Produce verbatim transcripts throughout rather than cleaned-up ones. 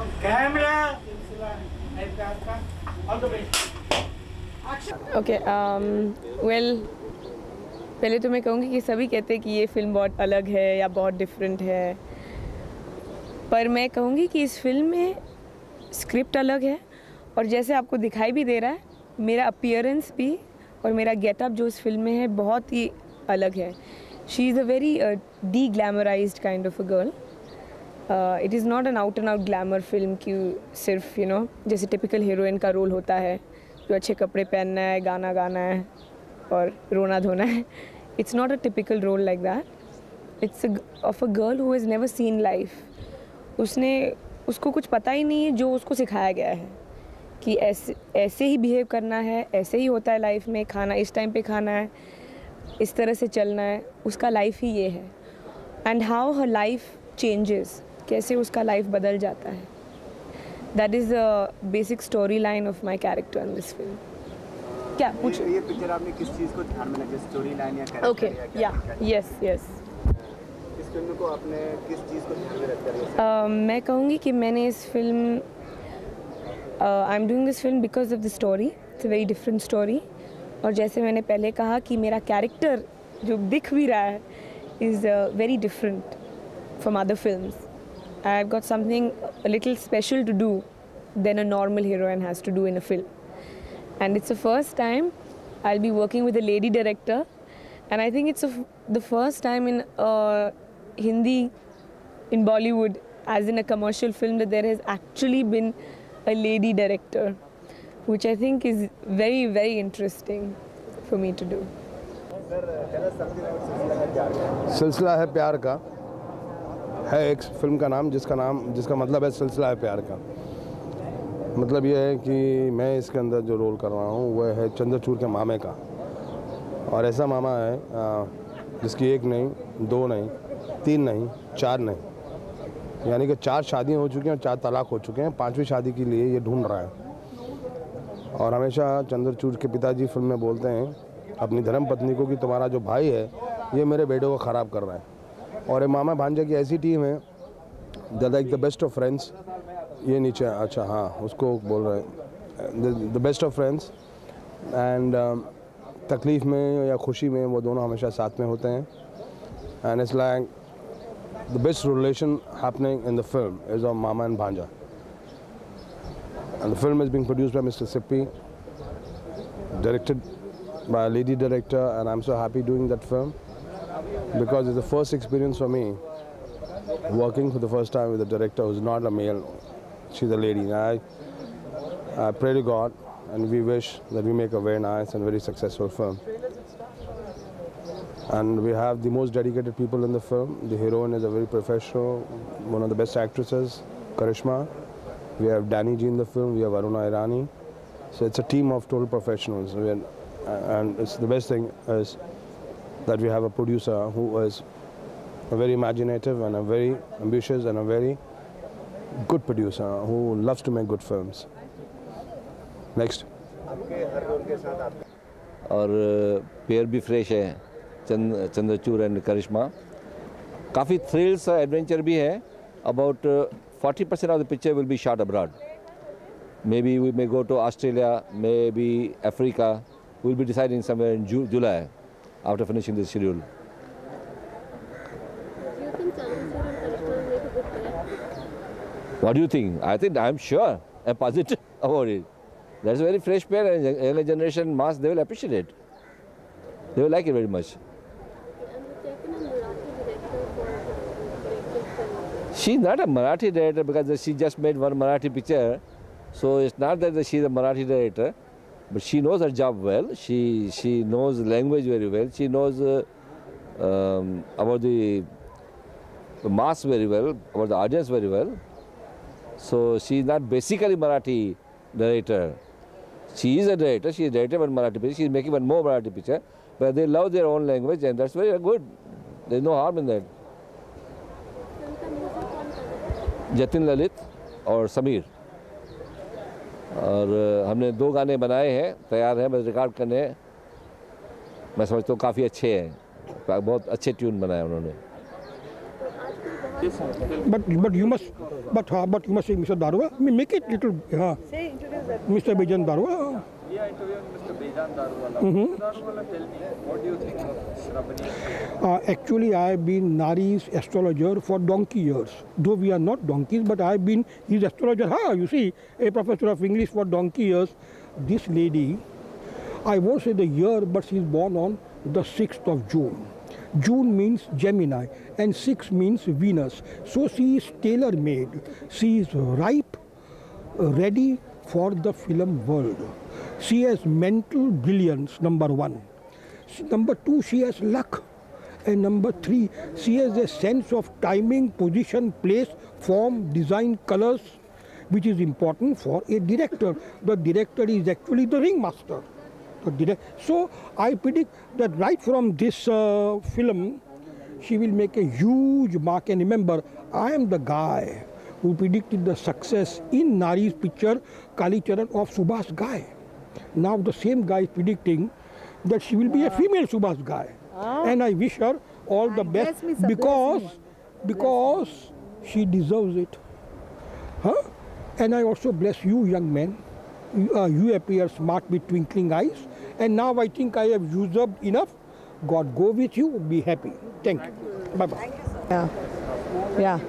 Okay well पहले तो मैं कहूँगी कि सभी कहते हैं कि ये फिल्म बहुत अलग है या बहुत डिफरेंट है, पर मैं कहूँगी कि इस फिल्म में स्क्रिप्ट अलग है और जैसे आपको दिखाई भी दे रहा है, मेरा अपीयरेंस भी और मेरा गेटअप जो इस फिल्म में है बहुत ही अलग है। She is a very deglamorised kind of a girl. It is not an out and out glamour film कि सिर्फ यू you नो know, जैसे टिपिकल हीरोइन का रोल होता है जो अच्छे कपड़े पहनना है, गाना गाना है और रोना धोना है। It's not a typical role like that. It's of a girl who has never seen life. उसने उसको कुछ पता ही नहीं है जो उसको सिखाया गया है कि ऐसे ऐसे ही बिहेव करना है, ऐसे ही होता है लाइफ में, खाना इस टाइम पे खाना है, इस तरह से चलना है, उसका लाइफ ही ये है। And how her life changes, कैसे उसका लाइफ बदल जाता है। That is the basic story line of my character in this film. क्या पूछो? ये पिक्चर आपने किस चीज़ को ध्यान में रखा, स्टोरी लाइन या कैरेक्टर? ओके या यस यस इस फिल्म को आपने किस चीज़ को ध्यान में रखकर? uh, मैं कहूँगी कि मैंने इस film I am doing this film because of the story. It's a very different story. और जैसे मैंने पहले कहा कि मेरा कैरेक्टर जो दिख भी रहा है is very different from other films. I have got something a little special to do than a normal heroine has to do in a film. And it's the first time I'll be working with a lady director, and I think it's a f the first time in uh, Hindi, in Bollywood, as in a commercial film, that there has actually been a lady director, which I think is very very interesting for me to do. सिलसिला है प्यार का है एक film का नाम, जिसका नाम जिसका मतलब है सिलसिला है प्यार का। मतलब ये है कि मैं इसके अंदर जो रोल कर रहा हूँ वह है चंद्रचूड़ के मामे का। और ऐसा मामा है जिसकी एक नहीं, दो नहीं, तीन नहीं, चार नहीं, यानी कि चार शादियाँ हो चुकी हैं और चार तलाक हो चुके हैं। पांचवी शादी के लिए ये ढूंढ रहा है। और हमेशा चंद्रचूड़ के पिताजी फिल्म में बोलते हैं अपनी धर्मपत्नी को कि तुम्हारा जो भाई है ये मेरे बेटे को ख़राब कर रहा है। और ये मामा भांजा की ऐसी टीम है the like the best of friends. ये नीचे अच्छा हाँ उसको बोल रहे हैं the best of friends. And तकलीफ़ में या खुशी में वो दोनों हमेशा साथ में होते हैं। And it's like the best relation happening in the film is of mama and bhanja. And the film is being produced by mister Sippi, directed by a lady director, and I am so happy doing that film because it's the first experience for me working for the first time with a director who's not a male. She's a lady. I, I pray to God and we wish that we make a very nice and very successful film. And we have the most dedicated people in the film. The heroine is a very professional, one of the best actresses, Karishma. We have Danny G in the film, we have Aruna Irani. So it's a team of total professionals. We are, and it's the best thing is that we have a producer who is a very imaginative and a very ambitious and a very good producer who loves to make good films. Next. और pair भी fresh है, चंद Chandrachud and करिश्मा। काफ़ी thrills और adventure भी है। About forty percent of the picture will be shot abroad. Maybe we may go to Australia, maybe Africa. We'll be deciding somewhere in Ju July after finishing this schedule. What do you think? I think I'm sure and positive about it. That's a very fresh pair, and younger generation mass, they will appreciate it. They will like it very much. She's not a Marathi director because she just made one Marathi picture. So it's not that she's a Marathi director, but she knows her job well. She she knows language very well. She knows uh, um, about the, the mass very well, about the audience very well. So she is not basically Marathi director. She is a director. She is director of Marathi picture. She is making one more Marathi picture, but they love their own language, and that's very good. There's no harm in that. Jatin Lalit और समीर, और हमने दो गाने बनाए हैं, तैयार हैं, बस रिकॉर्ड करने हैं। मैं समझता हूँ काफ़ी अच्छे हैं, बहुत अच्छे ट्यून बनाए उन्होंने। this film. But but you must but uh, but you must say Mister Darwa. I mean, make it little. Uh, Say, introduce that. Mister Bijan Darwa. We are interviewing Mister Bijan Daruwala. Mister Daruwala, tell me, what do you think of Shrabani? Uh, actually, I have been Nari's astrologer for donkey years. Though we are not donkeys, but I have been his astrologer. Ha, you see, a professor of English for donkey years. This lady, I won't say the year, but she is born on the sixth of June. June means Gemini and six means Venus. So she is tailor-made. She is ripe, ready for the film world. She has mental brilliance, number one. Number two, she has luck. And number three, she has a sense of timing, position, place, form, design, colors, which is important for a director. The director is actually the ringmaster. The direct so I predict that right from this uh, film, she will make a huge mark. And remember, I am the guy who predicted the success in Nari's picture, Kali Charan of Subhash Ghai. Now the same guy is predicting that she will be a female Subhash Ghai. And I wish her all the best bless me, sir, because, bless me. because she deserves it. Huh? And I also bless you, young men. You, uh, you appear smart with twinkling eyes. And now I think I have used up enough. God go with you. Be happy. Thank you. Bye-bye. Yeah. Yeah.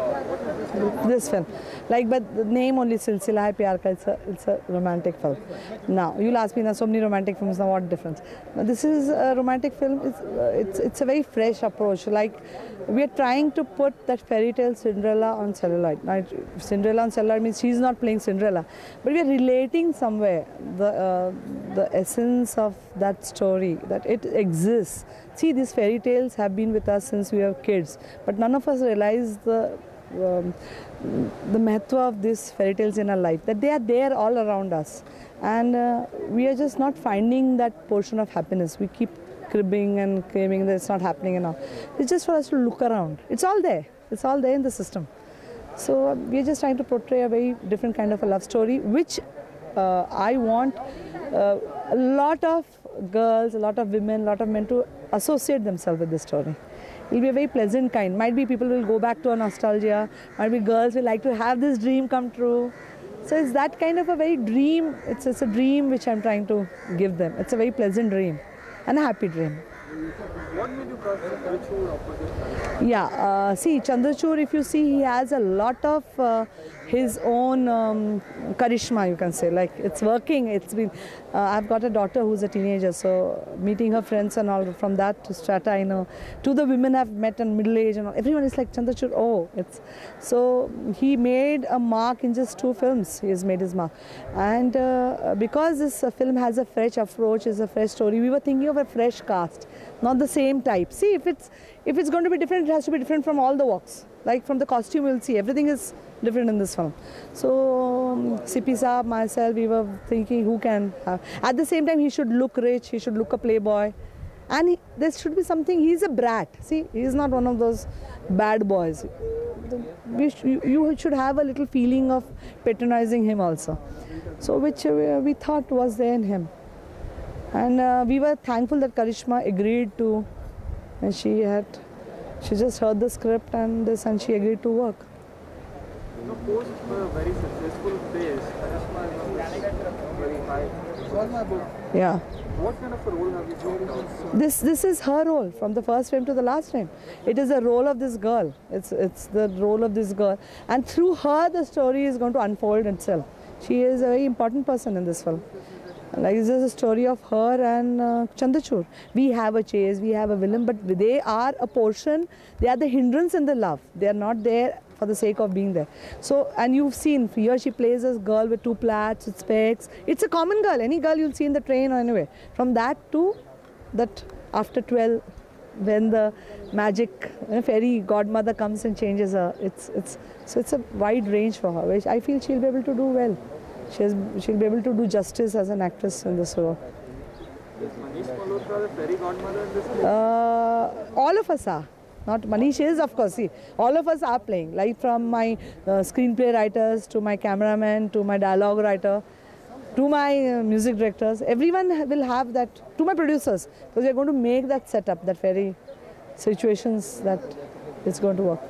This film. Like, but the name only Silsila Hai Pyar Ka, it's a, it's a romantic film. Now, you'll ask me, now so many romantic films, now what difference? Now, this is a romantic film, it's, uh, it's, it's a very fresh approach. Like, we are trying to put that fairy tale Cinderella on celluloid. Now, it, Cinderella on celluloid means she's not playing Cinderella, but we are relating somewhere the, uh, the essence of that story, that it exists. See, these fairy tales have been with us since we were kids, but none of us realize the Um, the mahatva of these fairy tales in our life, that they are there all around us, and uh, we are just not finding that portion of happiness. We keep cribbing and claiming that it's not happening and all. It's just for us to look around. It's all there. It's all there in the system. So uh, we're just trying to portray a very different kind of a love story, which uh, I want uh, a lot of girls, a lot of women, a lot of men to associate themselves with this story. It will be a very pleasant kind. Might be people will go back to a nostalgia. Might be girls will like to have this dream come true. So it's that kind of a very dream. It's, it's a dream which I'm trying to give them. It's a very pleasant dream and a happy dream. What made you cast Chandrachud opposite? Yeah, uh, see, Chandrachud, if you see, he has a lot of uh, his own um, charisma, you can say. Like, it's working. It's been. Uh, I've got a daughter who's a teenager, so meeting her friends and all, from that to strata, I know, to the women I've met in middle age and all, everyone is like, Chandrachud, oh, it's. So he made a mark in just two films. He has made his mark. And uh, because this uh, film has a fresh approach, is a fresh story, we were thinking of a fresh cast, not the same type. See, if it's if it's going to be different, it has to be different from all the walks. Like from the costume, you'll see everything is different in this film. So um, C P Saab, myself, we were thinking who can have. At the same time, he should look rich. He should look a playboy, and he, there should be something. He's a brat. See, he's not one of those bad boys. We sh you should have a little feeling of patronizing him also. So which uh, we thought was there in him. And uh, we were thankful that Karishma agreed to, and she had, she just heard the script and this, and she agreed to work. You know, post a very successful phase, Karishma is very high. Yeah. What kind of a role have you played out? This this is her role from the first frame to the last frame. It is the role of this girl. It's it's the role of this girl, and through her the story is going to unfold itself. She is a very important person in this film. Like, this is a story of her and uh, Chandrachud. We have a chase, we have a villain, but they are a portion, they are the hindrance in the love. They are not there for the sake of being there. So, and you've seen, here she plays a girl with two plaits, with specs. It's a common girl, any girl you'll see in the train or anywhere. From that to that after twelve, when the magic you know, fairy godmother comes and changes her. It's, it's, so it's a wide range for her, which I feel she'll be able to do well. She has, she'll be able to do justice as an actress in this role. Is Manish Malhotra the fairy godmother in this case? Uh, all of us are. Not Manish is, of course. See, all of us are playing. Like from my uh, screenplay writers to my cameraman to my dialogue writer to my uh, music directors. Everyone will have that. To my producers, because we are going to make that setup, that very situations that it's going to work.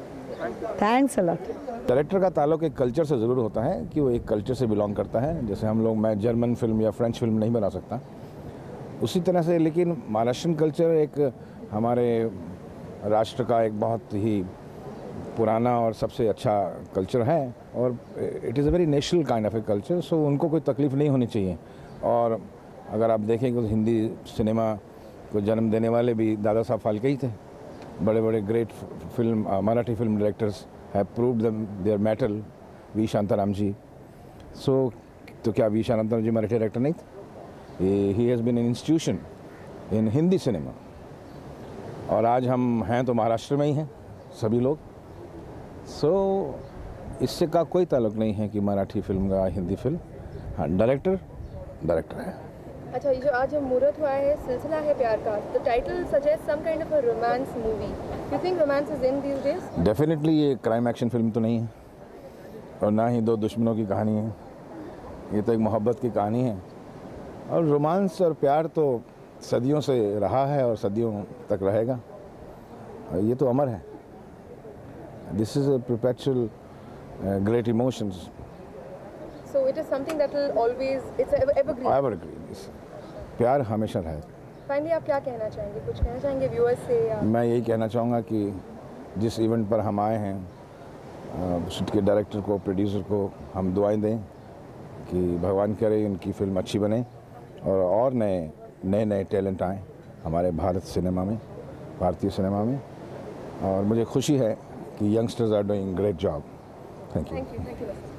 Thanks a lot. Director का ताल्लुक एक culture से ज़रूर होता है कि वो एक कल्चर से बिलोंग करता है। जैसे हम लोग, मैं जर्मन फिल्म या फ्रेंच फिल्म नहीं बना सकता, उसी तरह से लेकिन महाराष्ट्रन कल्चर एक हमारे राष्ट्र का एक बहुत ही पुराना और सबसे अच्छा कल्चर है और it is a very national kind of a culture, so उनको कोई तकलीफ़ नहीं होनी चाहिए। और अगर आप देखेंगे तो हिंदी सिनेमा को जन्म देने वाले भी दादा साहब फाल्के ही थे। बड़े बड़े great film Marathi film directors have proved them their mettle. V Shantaram ji, so तो क्या वी शांताराम जी मराठी डायरेक्टर नहीं थे? He has been an institution in Hindi cinema. और आज हम हैं तो महाराष्ट्र में ही हैं सभी लोग। सो so, इससे का कोई ताल्लुक नहीं है कि मराठी फिल्म का हिंदी फिल्म। हाँ, डायरेक्टर डायरेक्टर है। अच्छा, ये जो आज जो मुहूर्त हुआ है, सिलसिला Hai Pyar Ka, the title suggest some kind of a romance movie. You think romance is in these days? Definitely ये क्राइम एक्शन फिल्म तो नहीं है और ना ही दो दुश्मनों की कहानी है। ये तो एक मोहब्बत की कहानी है और रोमांस और प्यार तो सदियों से रहा है और सदियों तक रहेगा। ये तो अमर है। This is a perpetual great emotions. So it is something that will always, it's ever, evergreen. Evergreen. प्यार हमेशा रहे। फाइनली आप क्या कहना चाहेंगे? कुछ कहना चाहेंगे व्यूअर्स से या? मैं यही कहना चाहूँगा कि जिस इवेंट पर हम आए हैं, उसके डायरेक्टर को, प्रोड्यूसर को हम दुआएं दें कि भगवान करे इनकी फिल्म अच्छी बने और और नए नए नए टैलेंट आएँ हमारे भारत सिनेमा में, भारतीय सिनेमा में। और मुझे खुशी है कि youngsters are doing great job. Thank you. Thank you, thank you.